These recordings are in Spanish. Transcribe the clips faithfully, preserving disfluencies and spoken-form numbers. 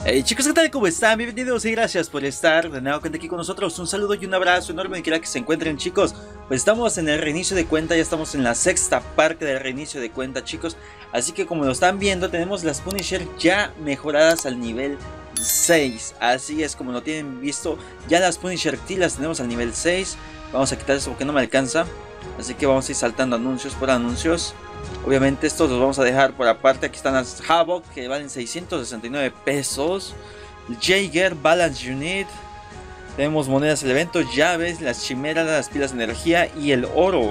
Hey chicos, ¿qué tal? ¿Cómo están? Bienvenidos y gracias por estar de nuevo aquí con nosotros. Un saludo y un abrazo enorme, quiera que se encuentren, chicos. Pues estamos en el reinicio de cuenta, ya estamos en la sexta parte del reinicio de cuenta, chicos. Así que como lo están viendo, tenemos las Punisher ya mejoradas al nivel seis. Así es como lo tienen visto, ya las Punisher T las tenemos al nivel seis. Vamos a quitar esto porque no me alcanza. Así que vamos a ir saltando anuncios por anuncios. Obviamente estos los vamos a dejar por aparte. Aquí están las Havoc que valen seiscientos sesenta y nueve pesos. Jaeger, Balance Unit. Tenemos monedas del evento, llaves, las chimeras, las pilas de energía y el oro.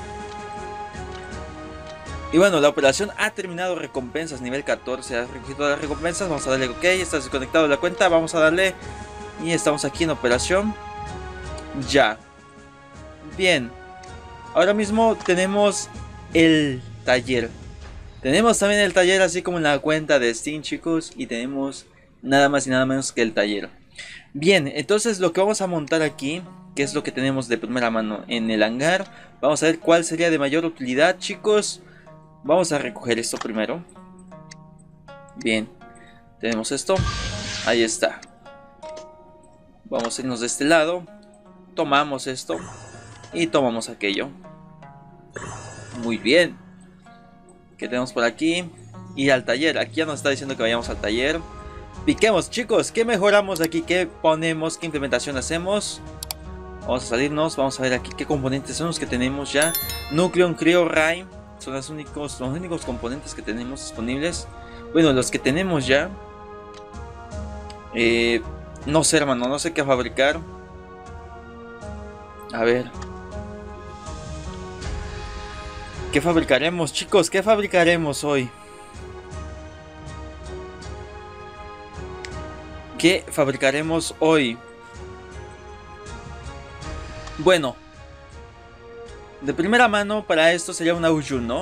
Y bueno, la operación ha terminado. Recompensas nivel catorce. Ha recogido todas las recompensas. Vamos a darle OK. Está desconectado de la cuenta. Vamos a darle. Y estamos aquí en operación. Ya. Bien. Ahora mismo tenemos el taller. Tenemos también el taller así como en la cuenta de Steam, chicos. Y tenemos nada más y nada menos que el taller. Bien, entonces lo que vamos a montar aquí, que es lo que tenemos de primera mano en el hangar. Vamos a ver cuál sería de mayor utilidad, chicos. Vamos a recoger esto primero. Bien, tenemos esto. Ahí está. Vamos a irnos de este lado. Tomamos esto y tomamos aquello. Muy bien. ¿Qué tenemos por aquí? Ir al taller. Aquí ya nos está diciendo que vayamos al taller. Piquemos, chicos. ¿Qué mejoramos aquí? ¿Qué ponemos? ¿Qué implementación hacemos? Vamos a salirnos. Vamos a ver aquí qué componentes son los que tenemos ya. Nucleon, Cryo, Ray. Son los únicos, los únicos componentes que tenemos disponibles. Bueno, los que tenemos ya. Eh, no sé, hermano. No sé qué fabricar. A ver. ¿Qué fabricaremos, chicos? ¿Qué fabricaremos hoy? ¿Qué fabricaremos hoy? Bueno, de primera mano para esto sería un Aoyun, ¿no?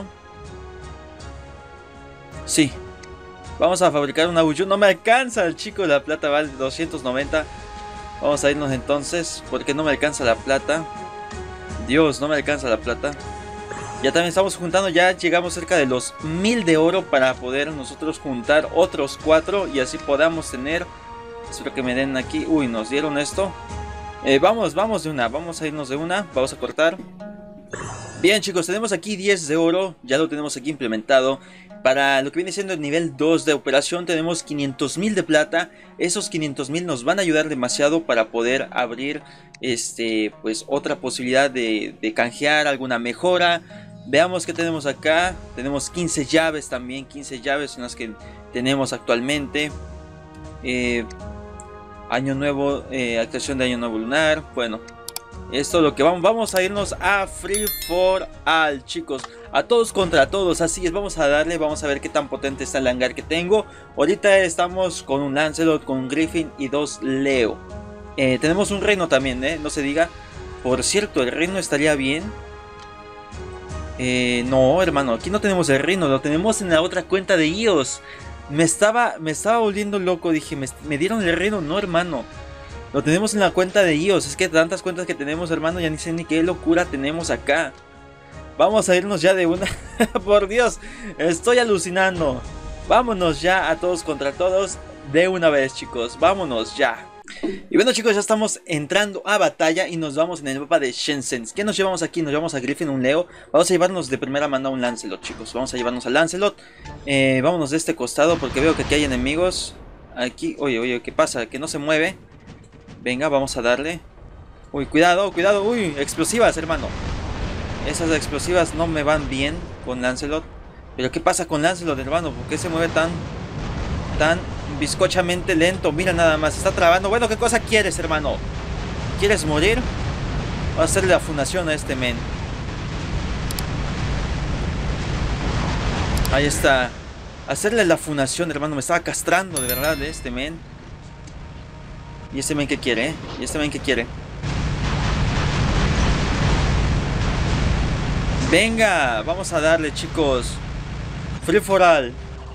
Sí. Vamos a fabricar un Aoyun. No me alcanza el chico, la plata vale doscientos noventa. Vamos a irnos entonces, porque no me alcanza la plata. Dios, no me alcanza la plata. Ya también estamos juntando, ya llegamos cerca de los mil de oro para poder nosotros juntar otros cuatro y así podamos tener. Espero que me den aquí. Uy, nos dieron esto. Eh, vamos, vamos de una, vamos a irnos de una. Vamos a cortar. Bien, chicos, tenemos aquí diez de oro. Ya lo tenemos aquí implementado. Para lo que viene siendo el nivel dos de operación tenemos quinientos mil de plata. Esos quinientos mil nos van a ayudar demasiado para poder abrir este, pues, otra posibilidad de, de canjear alguna mejora. Veamos qué tenemos acá. Tenemos quince llaves también. quince llaves son las que tenemos actualmente. Eh, año nuevo, eh, actuación de año nuevo lunar. Bueno, esto es lo que vamos. Vamos a irnos a Free for All, chicos. A todos contra todos. Así es, vamos a darle. Vamos a ver qué tan potente está el hangar que tengo. Ahorita estamos con un Lancelot, con un Griffin y dos Leo. Eh, tenemos un reino también, ¿eh? No se diga. Por cierto, el reino estaría bien. Eh, no, hermano, aquí no tenemos el reino. Lo tenemos en la otra cuenta de I O S. Me estaba, me estaba volviendo loco. Dije, me, me dieron el reino. No, hermano. Lo tenemos en la cuenta de I O S. Es que tantas cuentas que tenemos, hermano. Ya ni sé ni qué locura tenemos acá. Vamos a irnos ya de una. Por Dios, estoy alucinando. Vámonos ya a todos contra todos. De una vez, chicos. Vámonos ya. Y bueno, chicos, ya estamos entrando a batalla y nos vamos en el mapa de Shenzhen. ¿Qué nos llevamos aquí? Nos llevamos a Griffin, un Leo. Vamos a llevarnos de primera mano a un Lancelot, chicos. Vamos a llevarnos al Lancelot. eh, Vámonos de este costado porque veo que aquí hay enemigos. Aquí, oye, oye, ¿qué pasa? Que no se mueve. Venga, vamos a darle. Uy, cuidado, cuidado, uy, explosivas, hermano. Esas explosivas no me van bien con Lancelot. Pero ¿qué pasa con Lancelot, hermano? ¿Por qué se mueve tan, tan bizcochamente lento? Mira nada más, está trabando. Bueno, ¿qué cosa quieres, hermano? ¿Quieres morir? Voy a hacerle la fundación a este men. Ahí está. Hacerle la fundación, hermano. Me estaba castrando de verdad de este men. ¿Y este men qué quiere? ¿Eh? ¿Y este men qué quiere? Venga, vamos a darle, chicos. Free for all.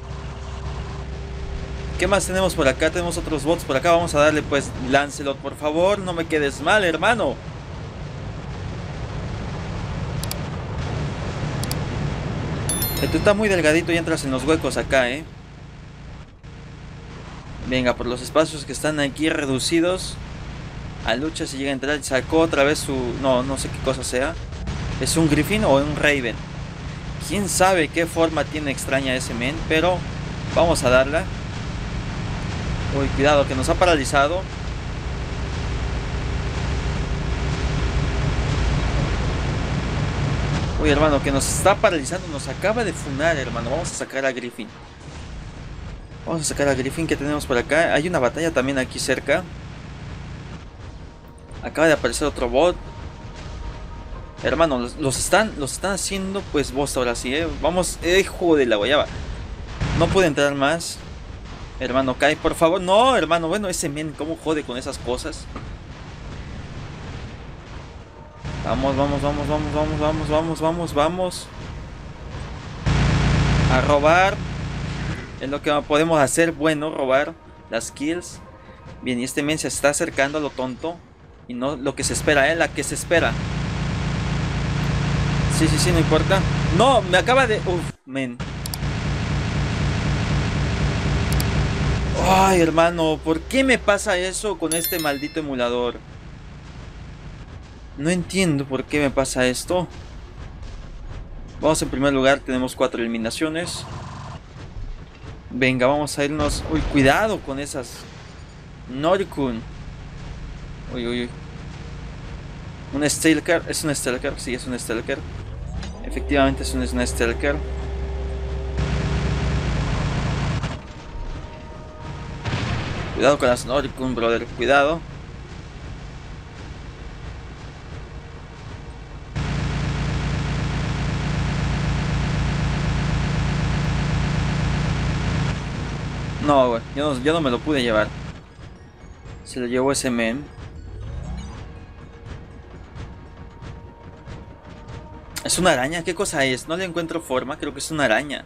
¿Qué más tenemos por acá? Tenemos otros bots por acá. Vamos a darle pues Lancelot, por favor. No me quedes mal, hermano. Tú estás muy delgadito y entras en los huecos acá, eh. Venga, por los espacios que están aquí reducidos. A lucha si llega a entrar. Sacó otra vez su... No, no sé qué cosa sea. ¿Es un Griffin o un Raven? Quién sabe qué forma tiene extraña ese men. Pero vamos a darla. Uy, cuidado, que nos ha paralizado. Uy, hermano, que nos está paralizando. Nos acaba de funar, hermano. Vamos a sacar a Griffin. Vamos a sacar a Griffin. Que tenemos por acá? Hay una batalla también aquí cerca. Acaba de aparecer otro bot. Hermano, los, los están los están haciendo pues boss ahora sí, ¿eh? Vamos, hijo de la guayaba. No puede entrar más. Hermano, cae, por favor. No, hermano, bueno, ese men, ¿cómo jode con esas cosas? Vamos, vamos, vamos, vamos, vamos, vamos, vamos, vamos, vamos. A robar. Es lo que podemos hacer, bueno, robar las kills. Bien, y este men se está acercando a lo tonto. Y no lo que se espera, ¿eh? La que se espera. Sí, sí, sí, no importa. No, me acaba de... Uf, men. Ay, hermano, ¿por qué me pasa eso con este maldito emulador? No entiendo por qué me pasa esto. Vamos en primer lugar, tenemos cuatro eliminaciones. Venga, vamos a irnos... Uy, cuidado con esas... Norikun. Uy, uy, uy. Un Stalker, es un Stalker, sí, es un Stalker. Efectivamente es un, es un Stalker. Cuidado con las Norikun, brother, cuidado. No, güey, yo no, yo no me lo pude llevar. Se lo llevó ese men. ¿Es una araña? ¿Qué cosa es? No le encuentro forma, creo que es una araña.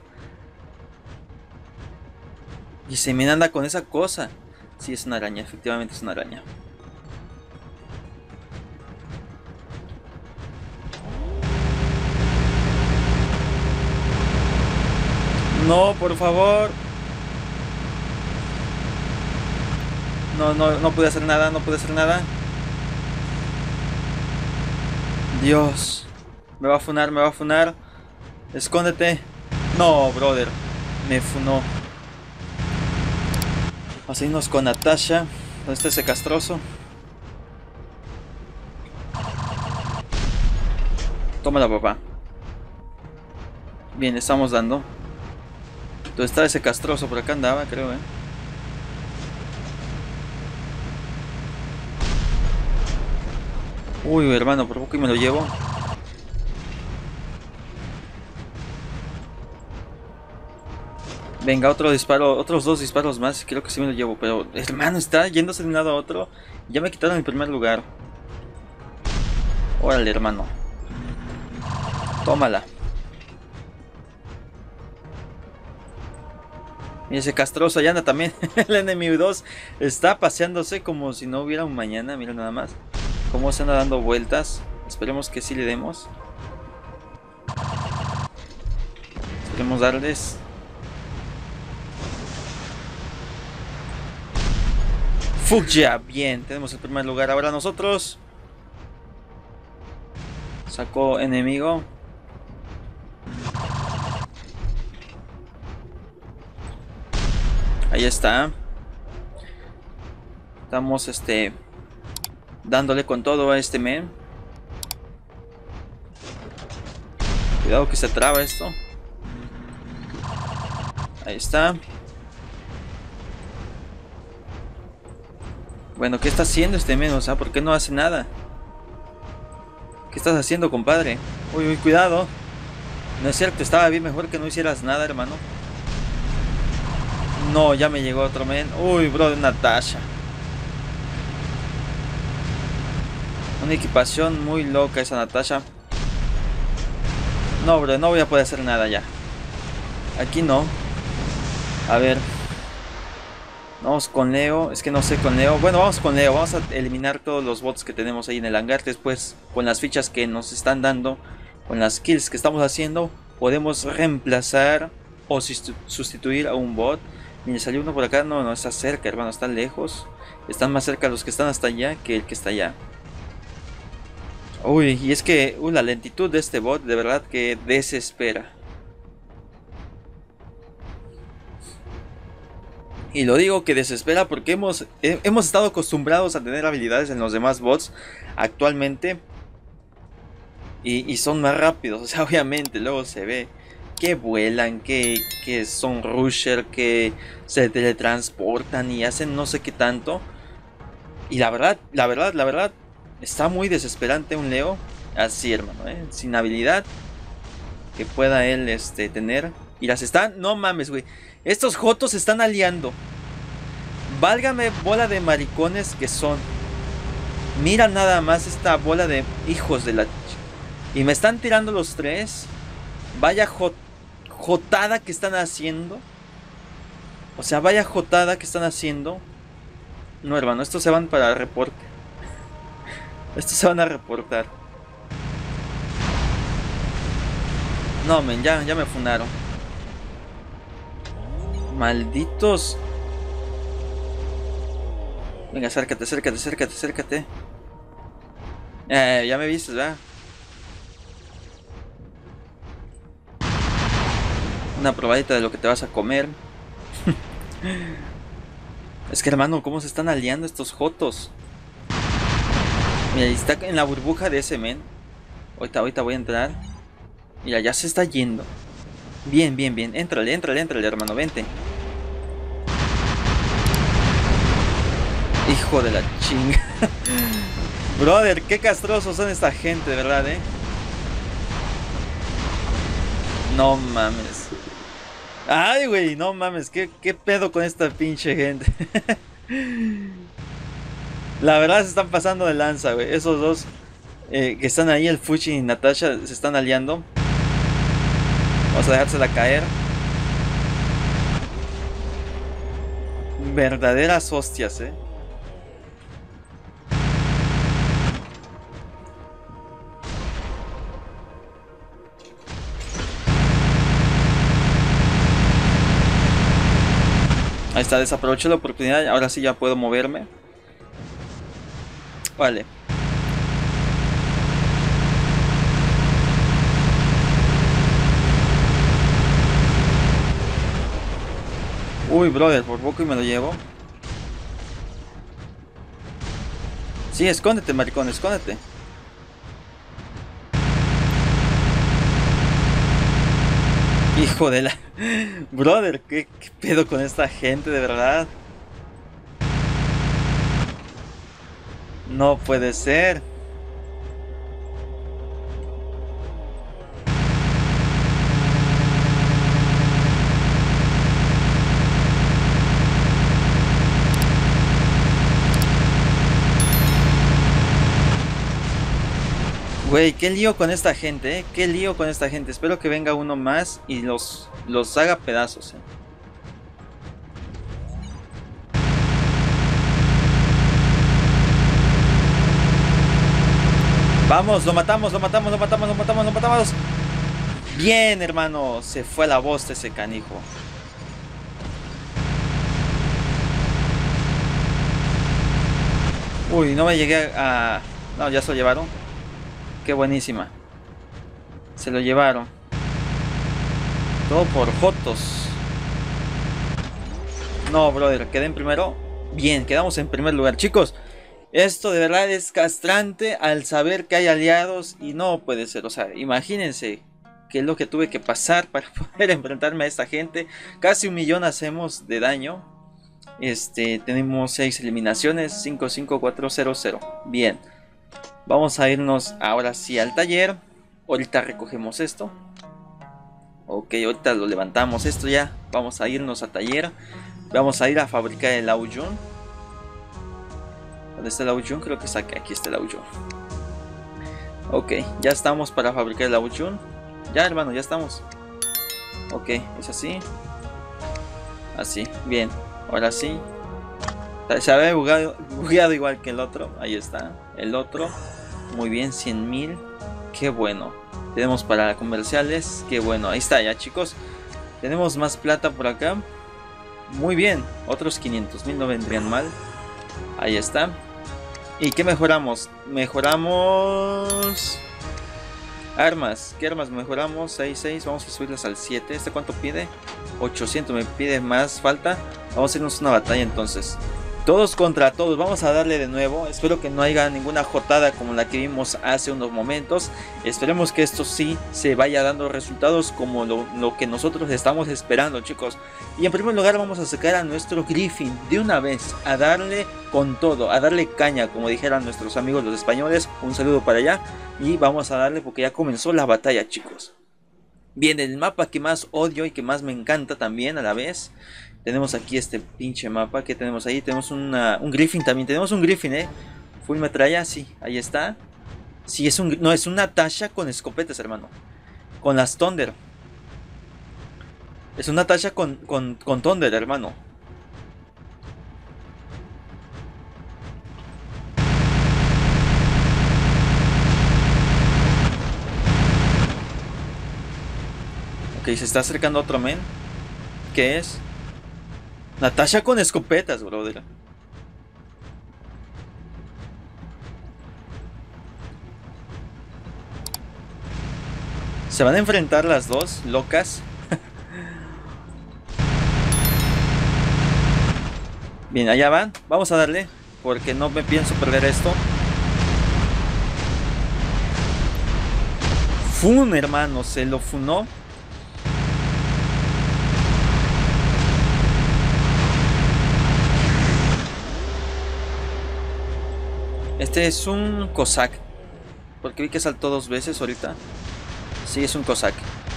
Y se me anda con esa cosa. Sí, es una araña, efectivamente es una araña. No, por favor. No, no, no pude hacer nada, no pude hacer nada. Dios. Me va a funar, me va a funar. Escóndete. No, brother. Me funó. Vamos a irnos con Natasha. ¿Dónde está ese castroso? Tómala, papá. Bien, estamos dando. ¿Dónde está ese castroso? Por acá andaba, creo, eh. Uy, hermano, por poco y me lo llevo. Venga, otro disparo, otros dos disparos más. Creo que sí me lo llevo, pero hermano, está yéndose de un lado a otro. Ya me quitaron el primer lugar. Órale, hermano. Tómala. Y ese castroso allá anda también. El enemigo dos está paseándose como si no hubiera un mañana. Mira nada más cómo se anda dando vueltas. Esperemos que sí le demos. Esperemos darles. Fugia, bien, tenemos el primer lugar ahora nosotros. Sacó enemigo. Ahí está. Estamos este dándole con todo a este men. Cuidado que se traba esto. Ahí está. Bueno, ¿qué está haciendo este men? O sea, ¿por qué no hace nada? ¿Qué estás haciendo, compadre? Uy, uy, cuidado. No es cierto, estaba bien, mejor que no hicieras nada, hermano. No, ya me llegó otro men. Uy, bro, de Natasha. Una equipación muy loca esa Natasha. No, bro, no voy a poder hacer nada ya. Aquí no. A ver. Vamos con Leo. Es que no sé con Leo. Bueno, vamos con Leo. Vamos a eliminar todos los bots que tenemos ahí en el hangar. Después, con las fichas que nos están dando, con las kills que estamos haciendo, podemos reemplazar o sustituir a un bot. Mire, salió uno por acá. No, no, está cerca, hermano, está lejos. Están más cerca los que están hasta allá que el que está allá. Uy, y es que uh, la lentitud de este bot de verdad que desespera. Y lo digo que desespera porque hemos, eh, hemos estado acostumbrados a tener habilidades en los demás bots actualmente. Y, y son más rápidos, o sea, obviamente luego se ve que vuelan, que, que son rusher, que se teletransportan y hacen no sé qué tanto. Y la verdad, la verdad, la verdad, está muy desesperante un Leo así, hermano, ¿eh? Sin habilidad que pueda él este, tener. Y las están, no mames, güey. Estos jotos se están aliando. Válgame bola de maricones que son. Mira nada más esta bola de hijos de la... Y me están tirando los tres. Vaya jot jotada que están haciendo. O sea, vaya jotada que están haciendo. No, hermano, estos se van para reporte. Estos se van a reportar. No, men, ya, ya me fundaron. Malditos. Venga, acércate, acércate, acércate, acércate. Eh, ya me viste, ¿verdad? Una probadita de lo que te vas a comer. Es que, hermano, ¿cómo se están aliando estos jotos? Mira, está en la burbuja de ese men. Ahorita, ahorita voy a entrar. Mira, ya se está yendo. Bien, bien, bien. Éntrale, éntrale, éntrale, hermano, vente. Hijo de la chinga. Brother, qué castrosos son esta gente, de verdad, eh. No mames. Ay, güey, no mames. ¿Qué, qué pedo con esta pinche gente? La verdad se están pasando de lanza, güey. Esos dos eh, que están ahí, el Fuchi y Natasha, se están aliando. Vamos a dejársela caer. Verdaderas hostias, eh. Ahí está, desaprovecho la oportunidad. Ahora sí ya puedo moverme. Vale. Uy, brother, por poco y me lo llevo. Sí, escóndete, maricón, escóndete. Hijo de la... Brother, ¿qué, qué pedo con esta gente, de verdad? No puede ser. Güey, qué lío con esta gente, eh. Qué lío con esta gente. Espero que venga uno más y los, los haga pedazos, eh. Vamos, lo matamos, lo matamos, lo matamos, lo matamos, lo matamos. Bien, hermano. Se fue a la bosta ese canijo. Uy, no me llegué a... No, ya se lo llevaron. Qué buenísima. Se lo llevaron. Todo por jotos. No, brother, quedé en primero. Bien, quedamos en primer lugar. Chicos, esto de verdad es castrante al saber que hay aliados y no puede ser. O sea, imagínense qué es lo que tuve que pasar para poder enfrentarme a esta gente. Casi un millón hacemos de daño. Este, tenemos seis eliminaciones. cinco, cinco, cuatro, cero, cero. Bien. Vamos a irnos ahora sí al taller. Ahorita recogemos esto. Ok, ahorita lo levantamos esto ya. Vamos a irnos a taller. Vamos a ir a fabricar el Aoyun. ¿Dónde está el Aoyun? Creo que está aquí. Aquí está el Aoyun. Ok, ya estamos para fabricar el Aoyun. Ya, hermano, ya estamos. Ok, es así. Así, bien. Ahora sí. Se había bugueado, bugueado igual que el otro. Ahí está. El otro. Muy bien, cien mil. Qué bueno. Tenemos para comerciales. Qué bueno. Ahí está ya, chicos. Tenemos más plata por acá. Muy bien, otros quinientos mil no vendrían mal. Ahí está. ¿Y qué mejoramos? Mejoramos... Armas. ¿Qué armas mejoramos? seis, seis. Vamos a subirlas al siete. ¿Este cuánto pide? ochocientos. Me pide más. Falta. Vamos a irnos a una batalla entonces. Todos contra todos. Vamos a darle de nuevo. Espero que no haya ninguna jotada como la que vimos hace unos momentos. Esperemos que esto sí se vaya dando resultados como lo, lo que nosotros estamos esperando, chicos. Y en primer lugar vamos a sacar a nuestro Griffin de una vez. A darle con todo. A darle caña, como dijeran nuestros amigos los españoles. Un saludo para allá. Y vamos a darle porque ya comenzó la batalla, chicos. Bien, el mapa que más odio y que más me encanta también a la vez. Tenemos aquí este pinche mapa. ¿Qué tenemos ahí? Tenemos una, un Griffin también. Tenemos un Griffin, ¿eh? Full metralla, sí. Ahí está. Sí, es un... No, es una Tasha con escopetas, hermano. Con las Thunder. Es una Tasha con, con, con Thunder, hermano. Ok, se está acercando otro men. ¿Qué es? Natasha con escopetas, brother. Se van a enfrentar las dos locas. Bien, allá van. Vamos a darle. Porque no me pienso perder esto. Fun, hermano. Se lo funó. Este es un Cossack. Porque vi que saltó dos veces ahorita. Sí, es un Cossack.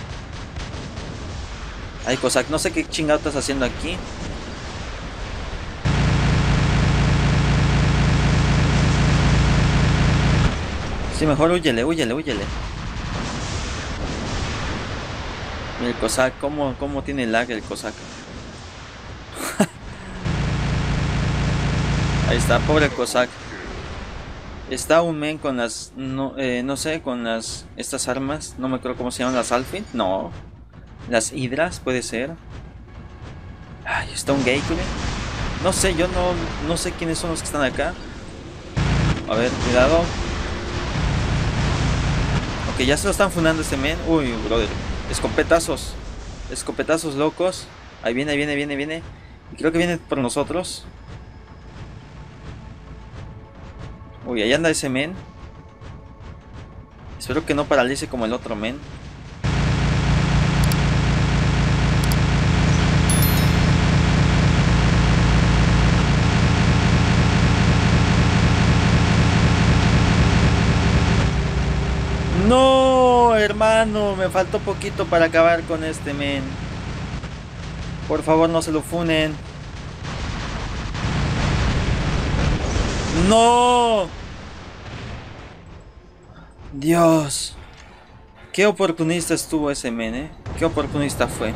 Ay, Cossack, no sé qué chingado estás haciendo aquí. Sí, mejor huyele, huyele, huyele. Mira el Cossack, ¿cómo, cómo tiene lag el Cossack? Ahí está, pobre Cossack. Está un men con las, no, eh, no sé, con las, estas armas, no me acuerdo cómo se llaman, las Alfin, no, las Hidras, puede ser. Ay, está un Geicle, no sé, yo no, no sé quiénes son los que están acá. A ver, cuidado. Ok, ya se lo están fundando este men, uy, brother, escopetazos, escopetazos locos, ahí viene, ahí viene, viene, viene, y creo que viene por nosotros. Uy, ahí anda ese men. Espero que no paralice como el otro men. No, hermano, me faltó poquito para acabar con este men. Por favor, no se lo funen. ¡No! Dios. Qué oportunista estuvo ese men, ¿eh? Qué oportunista fue.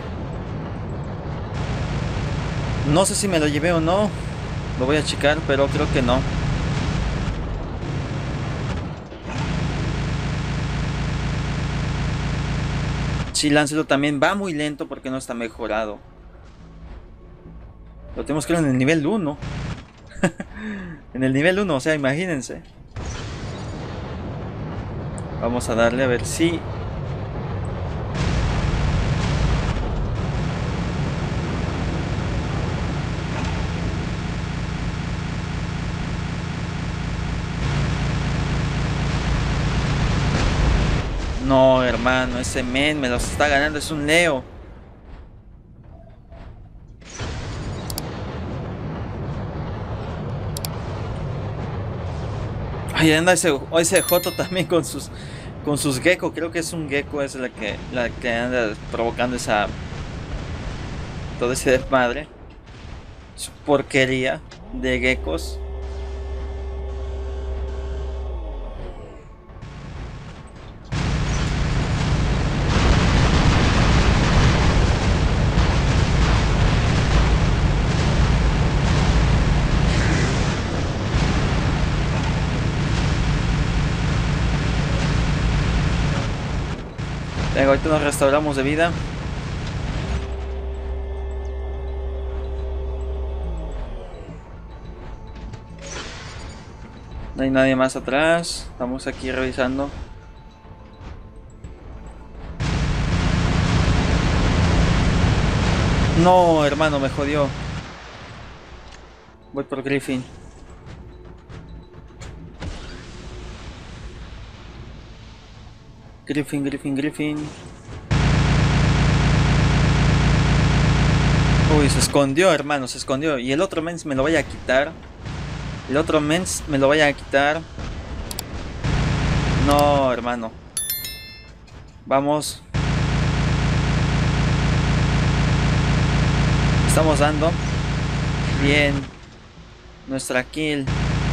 No sé si me lo llevé o no. Lo voy a checar, pero creo que no. Sí, Lancelot también va muy lento porque no está mejorado. Lo tenemos que ver en el nivel uno. En el nivel uno, o sea, imagínense. Vamos a darle a ver si... No, hermano, ese men me los está ganando, es un Leo. Ahí anda ese, ese Joto también con sus con sus gecko, creo que es un gecko, es la que la que anda provocando esa todo ese desmadre. Su porquería de geckos. Venga, ahorita nos restauramos de vida. No hay nadie más atrás. Estamos aquí revisando. No, hermano, me jodió. Voy por Griffin. Griffin, Griffin, Griffin. Uy, se escondió, hermano, se escondió. Y el otro mens me lo vaya a quitar. El otro mens me lo vaya a quitar. No, hermano. Vamos. Estamos dando. Bien. Nuestra kill.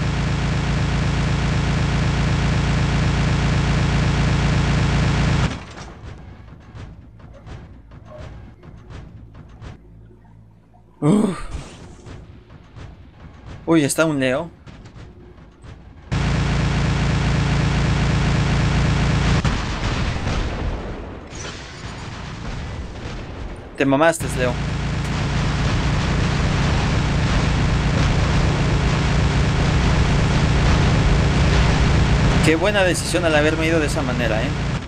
Uf. Uy, está un Leo. Te mamaste, Leo. Qué buena decisión al haberme ido de esa manera, eh.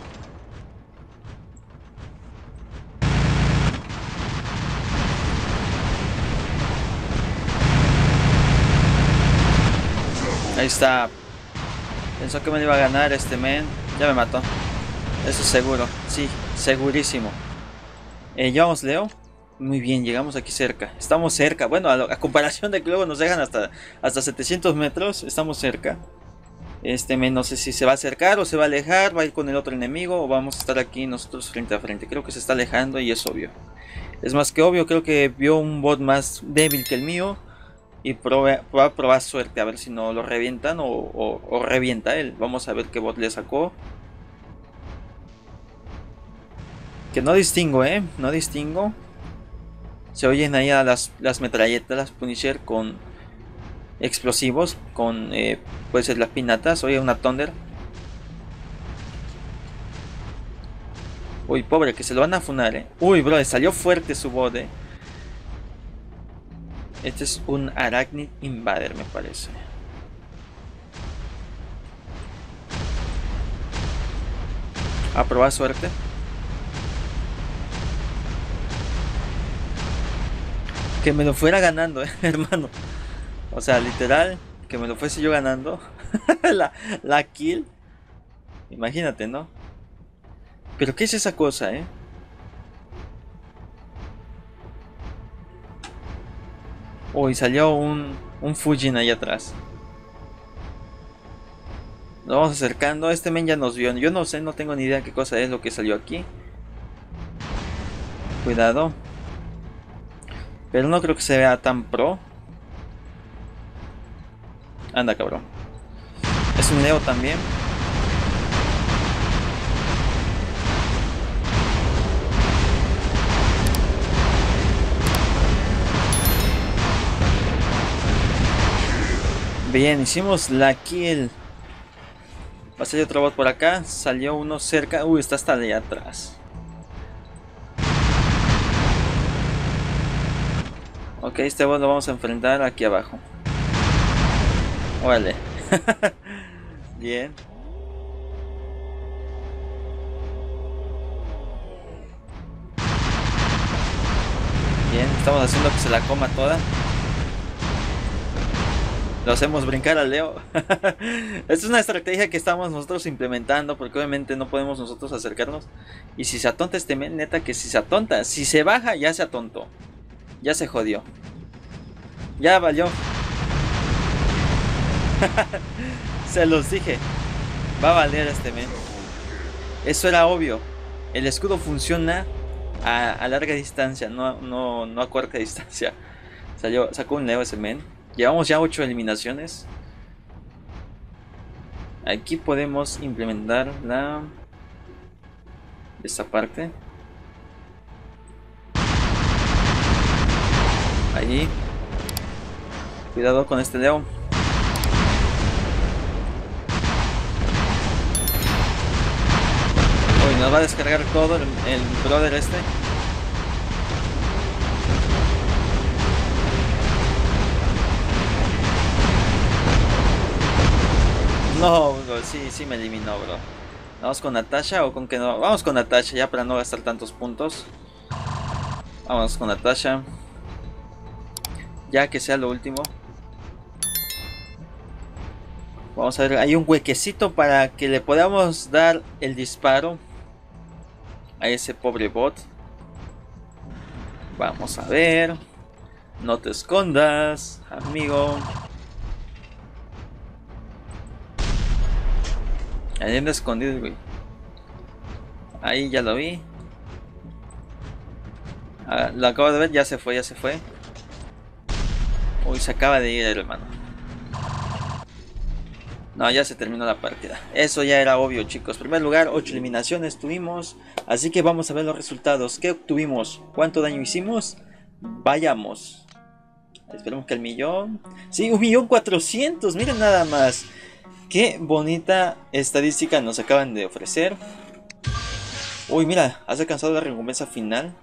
Ahí está. Pensó que me iba a ganar este men. Ya me mató. Eso es seguro. Sí, segurísimo. Eh, ¿Llevamos Leo? Muy bien, llegamos aquí cerca. Estamos cerca. Bueno, a, lo, a comparación de que luego nos dejan hasta, hasta setecientos metros. Estamos cerca. Este men no sé si se va a acercar o se va a alejar. Va a ir con el otro enemigo o vamos a estar aquí nosotros frente a frente. Creo que se está alejando y es obvio. Es más que obvio. Creo que vio un bot más débil que el mío. Y prueba, va a probar suerte. A ver si no lo revientan o, o, o revienta él. Vamos a ver qué bot le sacó. Que no distingo, eh. No distingo. Se oyen ahí a las, las metralletas, las Punisher con explosivos. Con, eh, puede ser las pinatas. Oye, una Thunder. Uy, pobre, que se lo van a funar, eh. Uy, bro, salió fuerte su bot, eh. Este es un Arachnid Invader, me parece. A probar suerte. Que me lo fuera ganando, eh, hermano. O sea, literal, que me lo fuese yo ganando. la, la kill. Imagínate, ¿no? Pero ¿qué es esa cosa, eh? Uy, salió un, un Fujin ahí atrás. Nos vamos acercando. Este men ya nos vio. Yo no sé, no tengo ni idea qué cosa es lo que salió aquí. Cuidado. Pero no creo que se vea tan pro. Anda, cabrón. Es un Leo también. Bien, hicimos la kill. Va a salir otro bot por acá. Salió uno cerca. Uy, está hasta allá atrás. Ok, este bot lo vamos a enfrentar aquí abajo. Órale. Bien. Bien, estamos haciendo que se la coma toda. Lo hacemos brincar al Leo. Esta es una estrategia que estamos nosotros implementando, porque obviamente no podemos nosotros acercarnos. Y si se atonta este men, neta que si se atonta, si se baja ya se atontó. Ya se jodió. Ya valió. Se los dije. Va a valer este men. Eso era obvio. El escudo funciona a, a larga distancia, no, no, no a corta distancia. Salió, sacó un Leo ese men. Llevamos ya ocho eliminaciones. Aquí podemos implementar la... esta parte. Allí. Cuidado con este Leo. Uy, nos va a descargar todo el, el brother este. No, bro, sí, sí me eliminó, bro. ¿Vamos con Natasha o con que no? Vamos con Natasha ya para no gastar tantos puntos. Vamos con Natasha. Ya que sea lo último. Vamos a ver, hay un huequecito para que le podamos dar el disparo a ese pobre bot. Vamos a ver. No te escondas, amigo. Ahí anda escondido, güey. Ahí ya lo vi. Ah, lo acabo de ver, ya se fue, ya se fue. Uy, se acaba de ir, hermano. No, ya se terminó la partida. Eso ya era obvio, chicos. En primer lugar, ocho eliminaciones tuvimos. Así que vamos a ver los resultados. ¿Qué obtuvimos? ¿Cuánto daño hicimos? Vayamos. Esperemos que el millón. Sí, un millón cuatrocientos. Miren nada más. Qué bonita estadística nos acaban de ofrecer. Uy, mira, has alcanzado la recompensa final.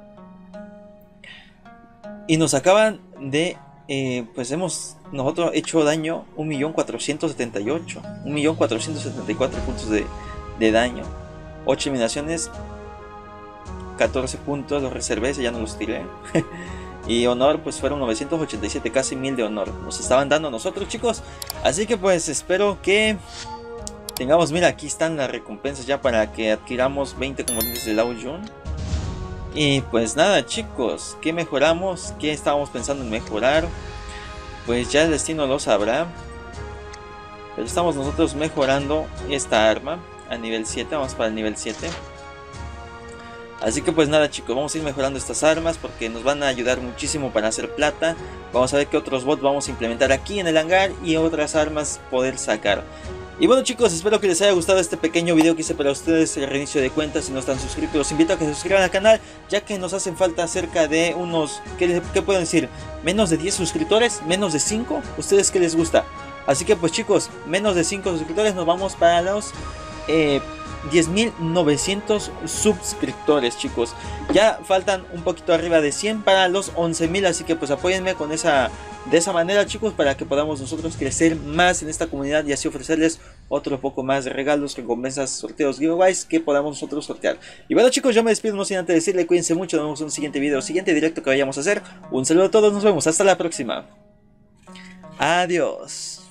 Y nos acaban de... Eh, pues hemos nosotros hecho daño un millón cuatrocientos setenta y ocho. un millón cuatrocientos setenta y cuatro puntos de, de daño. ocho eliminaciones. catorce puntos, los reservé, ya no los tiré. Y honor pues fueron novecientos ochenta y siete, casi mil de honor. Nos estaban dando a nosotros, chicos. Así que pues espero que tengamos, mira, aquí están las recompensas ya para que adquiramos veinte componentes de Lao Jun. Y pues nada, chicos, ¿qué mejoramos? ¿Qué estábamos pensando en mejorar? Pues ya el destino lo sabrá. Pero estamos nosotros mejorando esta arma a nivel siete, vamos para el nivel siete. Así que pues nada, chicos, vamos a ir mejorando estas armas porque nos van a ayudar muchísimo para hacer plata. Vamos a ver qué otros bots vamos a implementar aquí en el hangar y otras armas poder sacar. Y bueno, chicos, espero que les haya gustado este pequeño video que hice para ustedes, el reinicio de cuentas. Si no están suscritos, los invito a que se suscriban al canal, ya que nos hacen falta cerca de unos, ¿qué, qué pueden decir? Menos de diez suscriptores, menos de cinco. ¿Ustedes qué les gusta? Así que pues, chicos, menos de cinco suscriptores, nos vamos para los eh, diez mil novecientos suscriptores, chicos. Ya faltan un poquito arriba de cien para los once mil, así que pues apóyenme con esa, de esa manera, chicos, para que podamos nosotros crecer más en esta comunidad y así ofrecerles otro poco más de regalos, recompensas, sorteos, giveaways que podamos nosotros sortear. Y bueno, chicos, yo me despido no sin antes decirle, cuídense mucho, nos vemos en un siguiente video, siguiente directo que vayamos a hacer. Un saludo a todos, nos vemos, hasta la próxima. Adiós.